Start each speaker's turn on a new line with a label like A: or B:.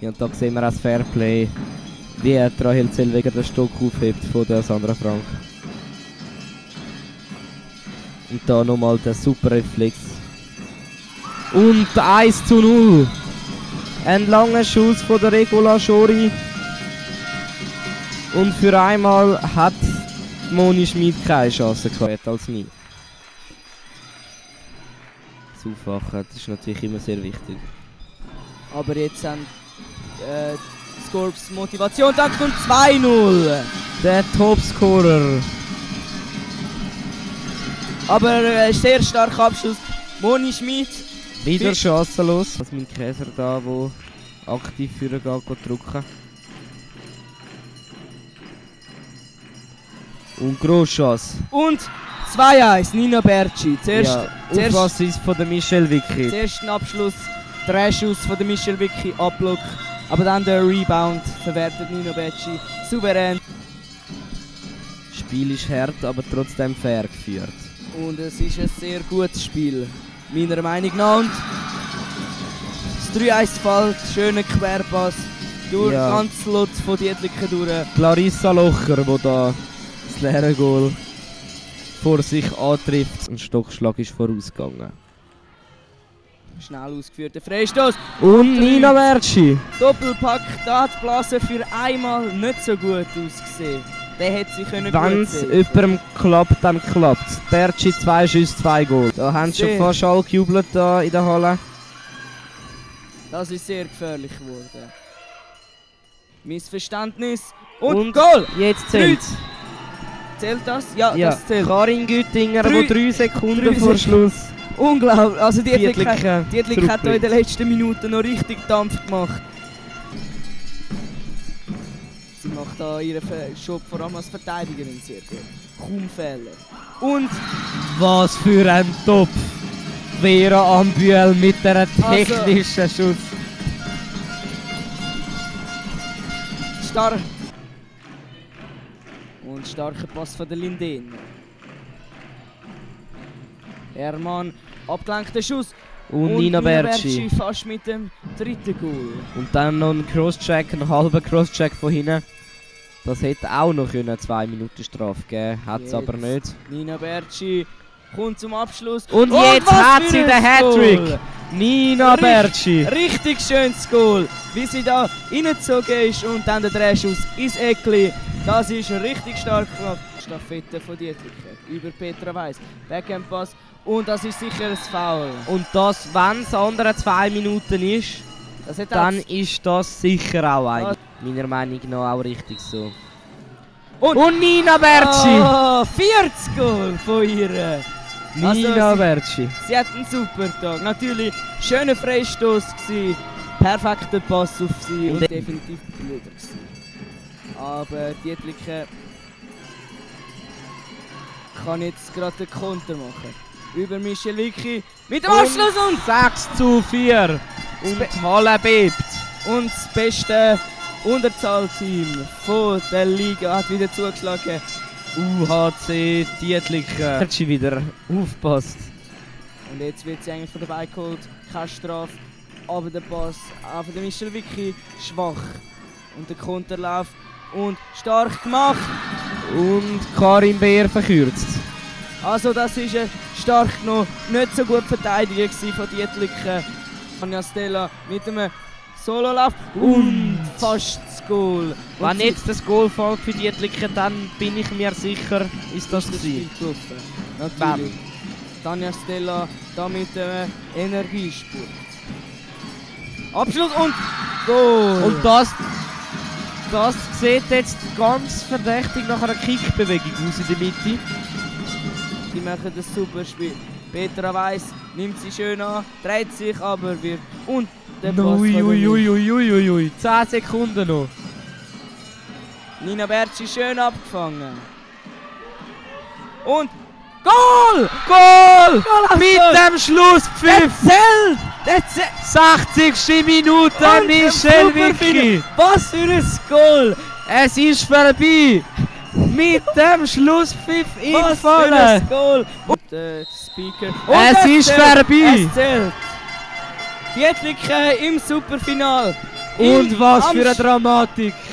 A: Ja, und da sehen wir auch das Fairplay, wie Rahel Zellweger den Stock aufhebt von der Sandra Frank. Und da nochmal der super Reflex. Und 1:0. Ein langer Schuss von der Regula Schori. Und für einmal hat Moni Schmid keine Chance gehabt als nie. Das Aufwachen, das ist natürlich immer sehr wichtig.
B: Aber jetzt haben Scorps Motivation dank und 2:0.
A: Der Topscorer.
B: Aber sehr starker Abschluss. Moni Schmid.
A: Wieder chancenlos. Das ist mein Käser da, der aktiv führen geht drücken. Und Grosschance.
B: Und 2:1, Nina Bertschi. Zuerst
A: Aufpass von der Michelle Vicky.
B: zuerst ein Abschluss, Dreischuss von der Michelle Vicky, Abblock. Aber dann der Rebound verwertet Nina Bertschi souverän.
A: Das Spiel ist hart, aber trotzdem fair geführt.
B: Und es ist ein sehr gutes Spiel, meiner Meinung nach. Und das 3:1 fällt, schöner Querpass durch ganz Lutz von Dietliken durch.
A: Larissa Locher, die da das leere Goal vor sich antrifft. Ein Stockschlag ist vorausgegangen.
B: Schnell ausgeführter Freistoß.
A: Und Nina Bertschi.
B: Doppelpack, da hat Blaser für einmal nicht so gut ausgesehen. Der hätte sich können
A: Wenn es jemandem klappt, dann klappt es. Bertschi 2 Schüsse, 2 Goal. Da haben schon fast alle gejubelt da in der Halle.
B: Das ist sehr gefährlich geworden. Missverständnis und Goal!
A: Jetzt zählt es.
B: Zählt das? Ja, das zählt.
A: Karin Güttinger, die 3 Sekunden vor Schluss.
B: Unglaublich! Also Dietlik hat
A: zurückbringt.
B: in den letzten Minuten noch richtig Dampf gemacht. Sie macht da ihren Job vor allem als Verteidigerin sehr gut. Kaum Fehler. Und
A: Was für ein Topf! Vera Ambüel mit einer technischen Schuss.
B: stark. Und starker Pass von der Lindén. Hermann, abgelenkter Schuss.
A: Und Nina Bertschi.
B: Fast mit dem dritten Goal.
A: Und dann noch ein Crosscheck, ein halber Crosscheck von hinten. Das hätte auch noch 2 Minuten Strafe geben, hat es aber nicht.
B: Nina Bertschi kommt zum Abschluss.
A: Und jetzt hat sie den Hattrick! Nina Bertschi!
B: Richtig schönes Goal, wie sie da reingezogen ist und dann der Drehschuss ins Eckli. Das ist richtig stark gemacht. Staffette von Dietliken über Petra Weiss. Backhandpass und das ist sicher ein Foul.
A: Und das, wenn es andere 2 Minuten ist, dann ist das sicher auch ein. Meiner Meinung nach auch richtig so. Und Nina Bertschi!
B: Oh, 40 Goal von ihr!
A: Nina Bertschi.
B: Sie hat einen super Tag. Natürlich schöner Freistoß gsi, perfekter Pass auf sie und definitiv blöder gsi. Aber Dietliken kann jetzt gerade den Konter machen. Über Michelle Vicky mit dem Abschluss und
A: 6:4. Und die Halle bebt.
B: Und das beste Unterzahlteam von der Liga hat wieder zugeschlagen.
A: UHC Dietliken. Bertschi wieder aufpasst.
B: Und jetzt wird sie eigentlich von dabei geholt. Keine Strafe. Aber der Pass auch von der Michelle Vicky schwach. Und der Konter läuft. Und stark gemacht.
A: Und Karin Beer verkürzt.
B: Also das ist stark noch nicht so gut verteidigt von Dietliken. Anja Stella mit einem Sololauf und fast das Goal.
A: Wenn jetzt das Goal fällt für Dietliken, dann bin ich mir sicher, ist das gewesen.
B: Natürlich. Anja Stella da mit einem Energiespurt. Abschluss und Goal.
A: Und das sieht jetzt ganz verdächtig nach einer Kickbewegung aus in der Mitte.
B: Die machen das super Spiel. Petra Weiss nimmt sie schön an, dreht sich aber wird. Und der Pass
A: Uiuiuiuiui, 10 Sekunden noch.
B: Nina Bertschi schön abgefangen. Und Goal!
A: Goal! Mit dem Schlusspfiff!
B: Der zählt!
A: 60. Minute, Michelle Vicky!
B: Was für ein Goal!
A: Es ist vorbei! Mit dem Schlusspfiff im Fallen!
B: Was für ein Goal! Und der Speaker.
A: Es ist vorbei!
B: Es zählt! Dietliken im Superfinal.
A: Und was für eine Dramatik!